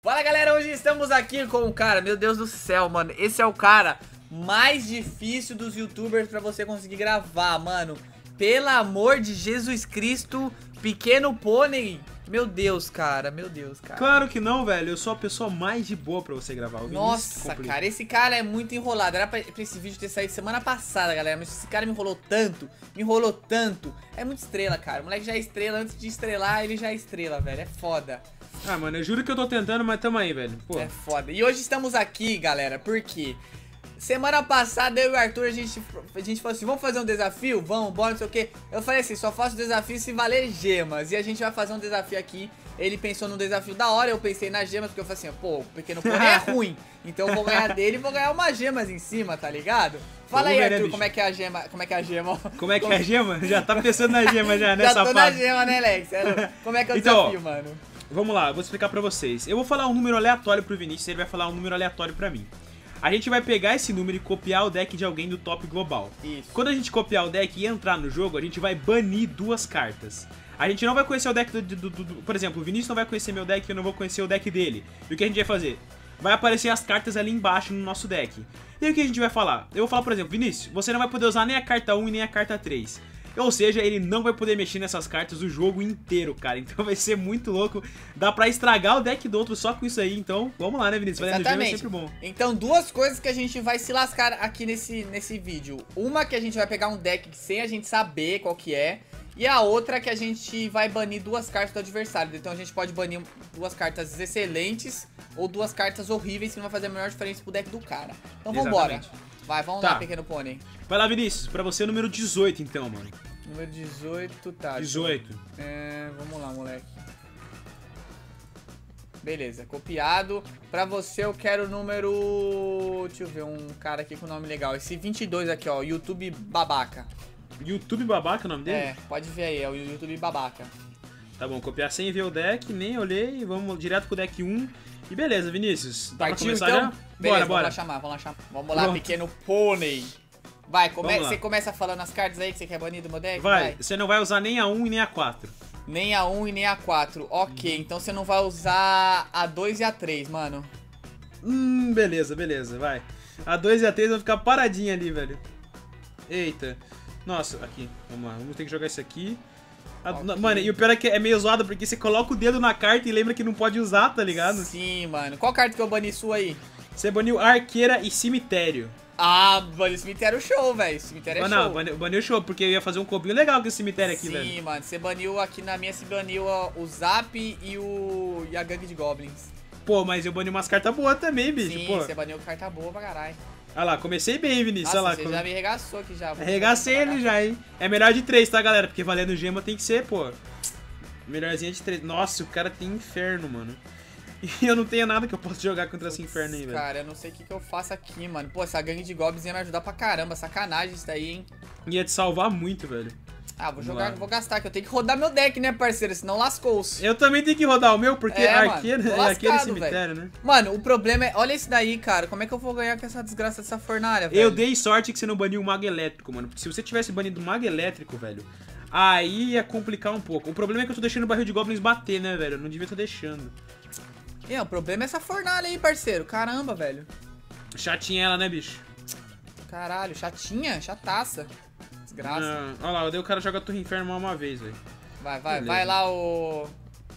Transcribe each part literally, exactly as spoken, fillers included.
Fala galera, hoje estamos aqui com o cara, meu Deus do céu, mano. Esse é o cara mais difícil dos youtubers pra você conseguir gravar, mano. Pelo amor de Jesus Cristo, Pequeno Pônei. Meu Deus, cara, meu Deus, cara. Claro que não, velho, eu sou a pessoa mais de boa pra você gravar. O Nossa, cara, esse cara é muito enrolado. Era pra, pra esse vídeo ter saído semana passada, galera. Mas esse cara me enrolou tanto, me enrolou tanto. É muito estrela, cara. O moleque já é estrela, antes de estrelar, ele já é estrela, velho. É foda. Ah, mano, eu juro que eu tô tentando, mas tamo aí, velho. Pô. É foda. E hoje estamos aqui, galera, porque semana passada eu e o Arthur, a gente, a gente falou assim, vamos fazer um desafio? Vamos, bora, não sei o que. Eu falei assim, só faço desafio se valer gemas. E a gente vai fazer um desafio aqui. Ele pensou num desafio da hora, eu pensei nas gemas, porque eu falei assim, pô, o Pequeno Pônei é ruim. Então eu vou ganhar dele e vou ganhar umas gemas em cima, tá ligado? Fala aí, Arthur, como é que é a gema, como é que é a gema? Como é que é a gema? Já tá pensando na gema já, né, safado? Já tô na gema, né, Lex? Como é que é o então, desafio, mano? Vamos lá, eu vou explicar pra vocês. Eu vou falar um número aleatório pro Vinícius, ele vai falar um número aleatório pra mim. A gente vai pegar esse número e copiar o deck de alguém do top global. Isso. Quando a gente copiar o deck e entrar no jogo, a gente vai banir duas cartas. A gente não vai conhecer o deck do, do, do, do... Por exemplo, o Vinícius não vai conhecer meu deck e eu não vou conhecer o deck dele. E o que a gente vai fazer? Vai aparecer as cartas ali embaixo no nosso deck. E aí o que a gente vai falar? Eu vou falar, por exemplo, Vinícius, você não vai poder usar nem a carta um e nem a carta três. Ou seja, ele não vai poder mexer nessas cartas o jogo inteiro, cara. Então vai ser muito louco. Dá pra estragar o deck do outro só com isso aí. Então, vamos lá, né, Vinícius? Exatamente. É sempre bom. Então, duas coisas que a gente vai se lascar aqui nesse, nesse vídeo. Uma que a gente vai pegar um deck sem a gente saber qual que é. E a outra que a gente vai banir duas cartas do adversário. Então a gente pode banir duas cartas excelentes ou duas cartas horríveis que não vai fazer a menor diferença pro deck do cara. Então vambora. Exatamente. Vai, vamos tá. lá, Pequeno Pônei. Vai lá, Vinícius. Pra você, o número dezoito, então, mano. Número dezoito, tá. dezoito. É, vamos lá, moleque. Beleza, copiado. Pra você eu quero o número... Deixa eu ver, um cara aqui com nome legal. Esse vinte e dois aqui, ó, YouTube Babaca. YouTube Babaca é o nome dele? É, pode ver aí, é o YouTube Babaca. Tá bom, copiar sem ver o deck, nem olhei, vamos direto pro deck um. E beleza, Vinícius. Dá Partiu, pra começar então? já? Beleza, bora, vamos bora. lá chamar, vamos lá chamar. Vamos lá, Pequeno Pônei. Vai, come você começa falando as cartas aí que você quer banir do meu deck? Vai. Vai, você não vai usar nem a um e nem a quatro. Nem a um e nem a quatro, ok. Então você não vai usar a dois e a três, mano. Hum, beleza, beleza, vai. A dois e a três vão ficar paradinha ali, velho. Eita. Nossa, aqui, vamos lá, vamos ter que jogar isso aqui. A, okay. Mano, e o pior é que é meio zoado, porque você coloca o dedo na carta e lembra que não pode usar, tá ligado? Sim, mano. Qual carta que eu bani sua aí? Você baniu Arqueira e Cemitério. Ah, baniu Cemitério show, velho. Cemitério é não, show. Não, baniu show, porque eu ia fazer um combinho legal com esse cemitério aqui, Sim, velho. Sim, mano, você baniu aqui na minha, você baniu o Zap e o e a gangue de goblins. Pô, mas eu bani umas cartas boas também, bicho, Sim, pô. você baniu carta boa pra caralho. Olha lá, comecei bem, Vinícius. Nossa, olha lá. Você come... já me regaçou aqui já. Arregacei ele já, hein. É melhor de três, tá, galera? Porque valendo gema tem que ser, pô. Melhorzinha de três. Nossa, o cara tem inferno, mano. E eu não tenho nada que eu possa jogar contra esse inferno aí, velho. Cara, eu não sei o que, que eu faço aqui, mano. Pô, essa gangue de goblins ia me ajudar pra caramba. Sacanagem isso daí, hein. Ia te salvar muito, velho. Ah, vou Vamos jogar, lá. vou gastar, que eu tenho que rodar meu deck, né, parceiro? Senão lascou-se. Eu também tenho que rodar o meu, porque é, arqueiro, mano, é arqueiro e cemitério, véio. né? Mano, o problema é... Olha isso daí, cara. Como é que eu vou ganhar com essa desgraça dessa fornalha, velho? Eu dei sorte que você não baniu o Mago Elétrico, mano. Porque se você tivesse banido o Mago Elétrico, velho, aí ia complicar um pouco. O problema é que eu tô deixando o barril de goblins bater, né, velho? Eu não devia estar deixando. É, o problema é essa fornalha aí, parceiro. Caramba, velho. Chatinha ela, né, bicho? Caralho, chatinha? Chataça. Desgraça. Ah, olha lá, daí o cara joga a Torre Inferno mal uma vez, velho. Vai, vai, Beleza. vai lá o...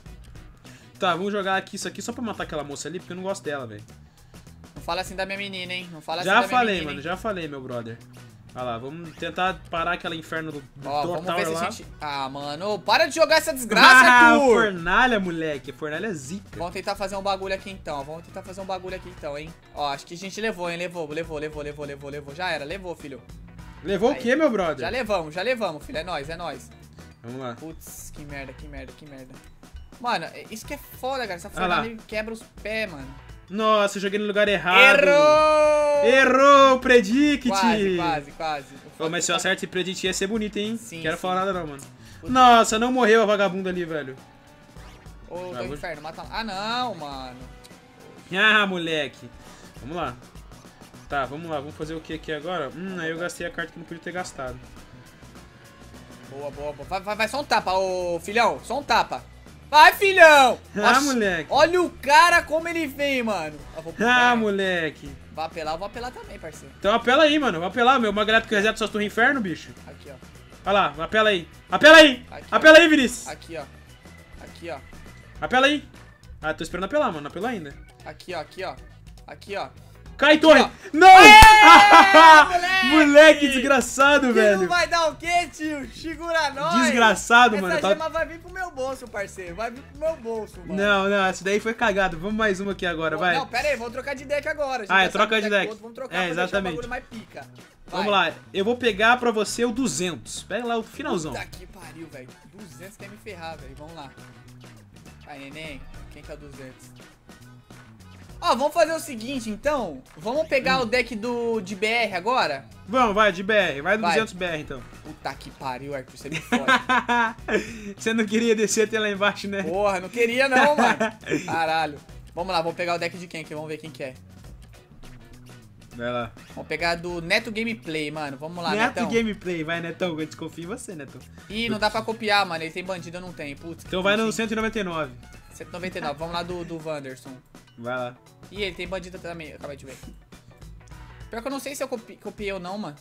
Tá, vamos jogar aqui isso aqui só pra matar aquela moça ali, porque eu não gosto dela, velho. Não fala assim da minha menina, hein? Não fala já assim da minha falei, menina, mano, hein? já falei, meu brother. Olha lá, vamos tentar parar aquela inferno do, do Ó, vamos ver se lá. a gente... Ah, mano, para de jogar essa desgraça, ah, Arthur! fornalha, moleque, fornalha zica. Vamos tentar fazer um bagulho aqui então, vamos tentar fazer um bagulho aqui então, hein? Ó, acho que a gente levou, hein? Levou, levou, levou, levou, levou, levou. Já era, levou, filho. Levou Aí. o quê, meu brother? Já levamos, já levamos, filho. É nóis, é nóis. Vamos lá. Putz, que merda, que merda, que merda. Mano, isso que é foda, cara. Essa fornalha quebra os pés, mano. Nossa, eu joguei no lugar errado. Errou! Errou, predict! Quase, quase, quase. Oh, mas se eu acerto esse predict ia ser bonito, hein? Sim, Quero sim. falar nada não, mano. Puta. Nossa, não morreu a vagabunda ali, velho. Ô, do inferno, mata... Ah, não, mano. Ah, moleque. Vamos lá. Tá, vamos lá. Vamos fazer o que aqui agora? Hum, aí eu gastei a carta que não podia ter gastado. Boa, boa, boa. Vai, vai, vai, só um tapa, ô filhão. Só um tapa. Vai, filhão! Ah, Oxi, moleque. olha o cara como ele vem, mano. Vou... Ah, moleque. Vai apelar, eu vou apelar também, parceiro. Então apela aí, mano. Vai apelar, meu. Uma galera que reseta suas torres inferno, bicho. Aqui, ó. Vai lá, apela aí. Apela aí! Aqui, apela ó. aí, Vinícius. Aqui, ó. Aqui, ó. Apela aí. Ah, tô esperando apelar, mano. Não apelou ainda. Aqui, ó. Aqui, ó. Aqui, ó. Cai, torre! ó. Não! Aê, moleque! Moleque desgraçado, Que velho. não vai dar o quê, tio? Segura nós. Desgraçado, essa mano. Essa Tá... gema vai vir pro meu bolso, parceiro. Vai vir pro meu bolso, mano. Não, não. Essa daí foi cagado. Vamos mais uma aqui agora, vai. Não, pera aí. Vamos trocar de deck agora. Ah, é, troca de deck. Outro, vamos trocar é, pra exatamente. deixar o bagulho mais pica. Vai. Vamos lá. Eu vou pegar pra você o duzentos. Pega lá o finalzão. Puta que pariu, velho. duzentos quer me ferrar, velho. Vamos lá. Vai, neném. Quem que é o duzentos? Ó, vamos fazer o seguinte, então. Vamos pegar hum. o deck do, de B R agora? Vamos, vai, de B R. Vai do vai. duzentos B R, então. Puta que pariu, Arthur. Você me fode. Você não queria descer até lá embaixo, né? Porra, não queria não, mano. Caralho. Vamos lá, vamos pegar o deck de quem aqui? Vamos ver quem que é. Vai lá. Vamos pegar do Neto Gameplay, mano. Vamos lá, Neto Netão. Gameplay, vai, Netão. Eu desconfio em você, Netão. Ih, não dá pra copiar, mano. Ele tem bandido, eu não tenho. Putz. Então vai no cento e noventa e nove. cento e noventa e nove. Vamos lá do, do Wanderson. Vai lá. Ih, ele tem bandido também. Acabei de ver. Pior que eu não sei se eu copi copiei ou não, mano.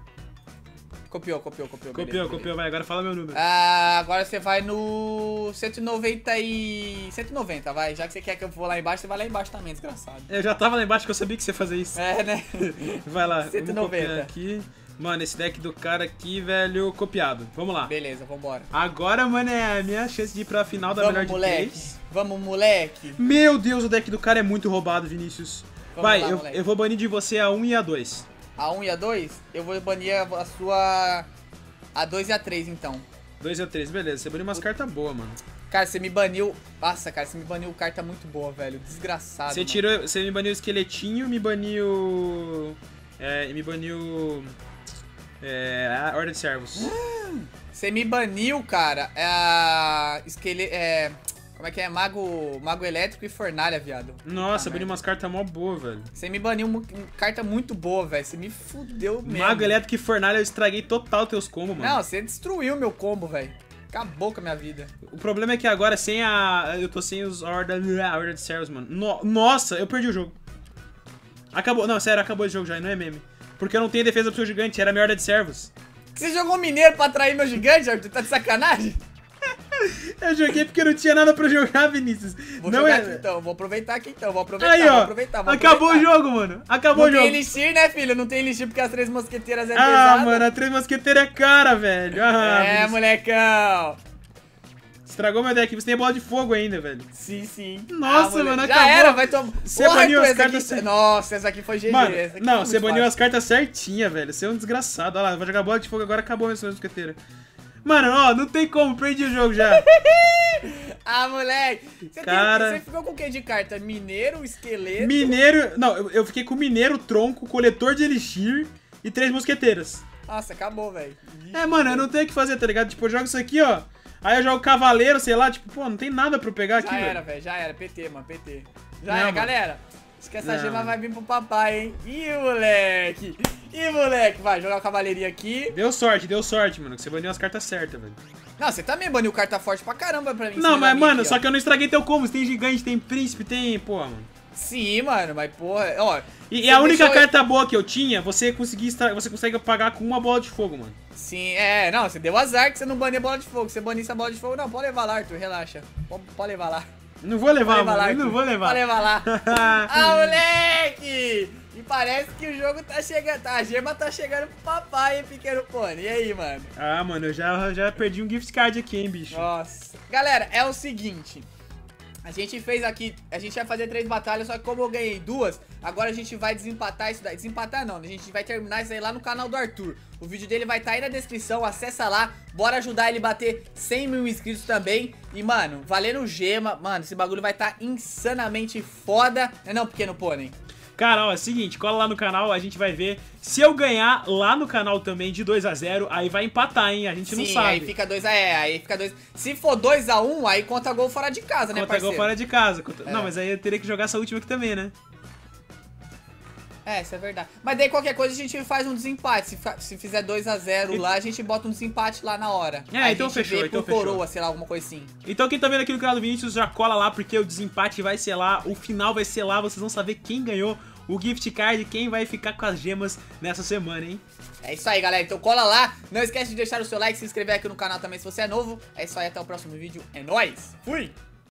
Copiou, copiou, copiou. Copiou, beleza, copiou, beleza. vai. Agora fala meu número. Ah, agora você vai no cento e noventa e... cento e noventa, vai. Já que você quer que eu vou lá embaixo, você vai lá embaixo também, desgraçado. Eu já tava lá embaixo que eu sabia que você ia fazer isso. É, né? Vai lá. cento e noventa. Aqui. Mano, esse deck do cara aqui, velho, copiado. Vamos lá. Beleza, vambora. Agora, mano, é a minha chance de ir pra final da Vamos, melhor de moleque. três. Vamos, moleque. Meu Deus, o deck do cara é muito roubado, Vinícius. Vamos vai, lá, eu, moleque. eu vou banir de você a um e a dois. A um e a dois? Eu vou banir a, a sua... A dois e a três, então. dois e a três, beleza. Você baniu umas cartas boas, mano. Cara, você me baniu... Nossa, cara, você me baniu carta muito boa, velho. Desgraçado, Você mano. tirou... Você me baniu o esqueletinho, me baniu... É, e me baniu... É... A Ordem de Servos. Você me baniu, cara. É a... Esquele... É... Como é que é? Mago... Mago elétrico e fornalha, viado. Nossa, Ah, baniu umas cartas mó boas, velho. Você me baniu uma carta muito boa, velho. Você me fudeu mesmo. Mago elétrico e fornalha, eu estraguei total teus combos, mano. Não, você destruiu meu combo, velho. Acabou com a minha vida. O problema é que agora, sem a... Eu tô sem os Ordem... A Ordem de Servos, mano. No... Nossa, eu perdi o jogo. Acabou... Não, sério, acabou o jogo já, não é meme. Porque eu não tenho defesa pro seu gigante, era minha Ordem de Servos. Você jogou mineiro pra atrair meu gigante, Arthur? Tá de sacanagem? Eu joguei porque não tinha nada pra jogar, Vinícius. Vou não jogar é... aqui então, vou aproveitar aqui então, vou aproveitar, Aí, vou ó, aproveitar, vou acabou aproveitar. o jogo, mano. Acabou Não o jogo. tem elixir, né, filho? Não tem elixir porque as três mosqueteiras é ah, pesada. mano, a três mosqueteiras é cara, velho. Ah, É, Vinícius. molecão. Estragou meu deck, você tem bola de fogo ainda, velho. Sim, sim. Nossa, ah, mano, já acabou. era, vai tomar... Você baniu as cartas aqui... certas. Nossa, essa aqui foi G G. Mano, essa aqui não, foi você muito baniu fácil. as cartas certinhas, velho. Você é um desgraçado. Olha lá, vai jogar bola de fogo agora, acabou essa mosqueteira. Mano, ó, não tem como, perdi o jogo já. Ah, moleque. Você, Cara... tem... você ficou com o que de carta? Mineiro, esqueleto... Mineiro... Não, eu, eu fiquei com mineiro, tronco, coletor de elixir e três mosqueteiras. Nossa, acabou, velho. É, mano, eu não tenho o que fazer, tá ligado? Tipo, eu jogo isso aqui, ó. Aí eu jogo cavaleiro, sei lá, tipo, pô, não tem nada pra eu pegar Já aqui, era, velho. velho, já era. P T, mano, P T. Já Não, era, mano. galera. Acho que essa Não. gema vai vir pro papai, hein? Ih, moleque. Ih, moleque. Vai, jogar o cavaleirinho aqui. Deu sorte, deu sorte, mano, que você baniu as cartas certas, velho. Não, você também baniu carta forte pra caramba pra mim. Não, mas, mano, só que eu não estraguei teu combo. Tem gigante, tem príncipe, tem... Porra, mano. Sim, mano, mas porra... Ó, E, você e a única deixou- carta boa que eu tinha, você conseguia estra... você consegue apagar com uma bola de fogo, mano. Sim, é, não, você deu azar que você não baniu a bola de fogo. Você banisse a bola de fogo, não, pode levar lá, Arthur, relaxa. Pode, pode levar lá. Não vou levar, Pode levar mano, lá, eu não Arthur. vou levar. Pode levar lá. Ah, moleque! E parece que o jogo tá chegando, a gema tá chegando pro papai, hein, pequeno pônei. E aí, mano? Ah, mano, eu já, já perdi um gift card aqui, hein, bicho. Nossa. Galera, é o seguinte. A gente fez aqui, a gente vai fazer três batalhas, só que como eu ganhei duas, agora a gente vai desempatar isso daí. Desempatar não, né? A gente vai terminar isso aí lá no canal do Arthur. O vídeo dele vai estar aí na descrição, acessa lá. Bora ajudar ele a bater cem mil inscritos também. E, mano, valendo gema, mano, esse bagulho vai estar insanamente foda. Não é não, pequeno pônei? Cara, ó, é o seguinte, cola lá no canal, a gente vai ver. Se eu ganhar lá no canal também de dois a zero, aí vai empatar, hein? A gente não Sim, sabe. aí fica dois a é, aí fica dois. Se for dois a um, aí conta gol fora de casa, né, Conta parceiro? gol fora de casa. Conta... É. Não, mas aí eu teria que jogar essa última aqui também, né? É, isso é verdade. Mas daí qualquer coisa a gente faz um desempate. Se, se fizer dois a zero e... lá, a gente bota um desempate lá na hora. É, a então gente fechou, vê então por fechou. coroa, sei lá, alguma coisa assim. Então quem tá vendo aqui no canal do Vinícius já cola lá, porque o desempate vai ser lá, o final vai ser lá, vocês vão saber quem ganhou o gift card, quem vai ficar com as gemas nessa semana, hein? É isso aí, galera. Então cola lá. Não esquece de deixar o seu like, se inscrever aqui no canal também se você é novo. É isso aí, até o próximo vídeo. É nóis. Fui!